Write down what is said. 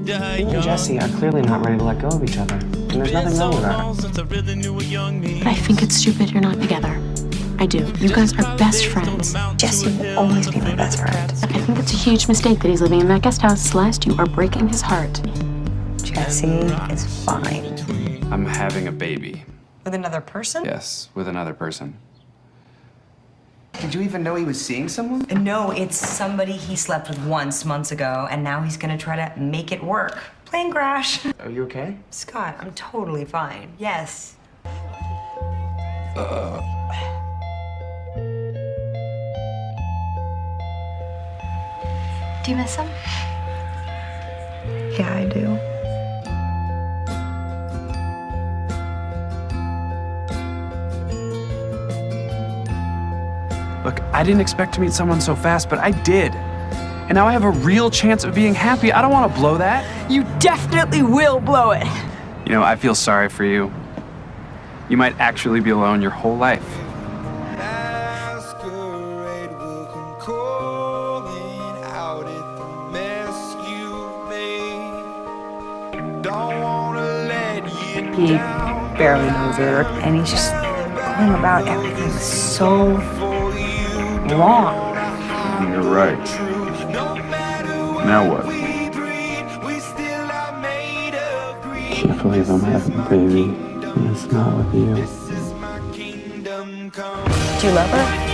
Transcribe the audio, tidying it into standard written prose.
You and Jesse are clearly not ready to let go of each other, and there's nothing wrong with that. But I think it's stupid you're not together. I do. You guys are best friends. Jesse will always be my best friend. I think it's a huge mistake that he's living in that guest house. Celeste, you are breaking his heart. Jesse is fine. I'm having a baby. With another person? Yes, with another person. Did you even know he was seeing someone? No, it's somebody he slept with once months ago, and now he's gonna try to make it work. Plane crash. Are you okay? Scott, I'm totally fine. Yes. Do you miss him? Yeah, I do. Look, I didn't expect to meet someone so fast, but I did. And now I have a real chance of being happy. I don't want to blow that. You definitely will blow it. You know, I feel sorry for you. You might actually be alone your whole life. He barely knows her, and he's just going about everything so wrong. You're right. Now what? Can't believe I'm having a baby, and it's not with you. Do you love her?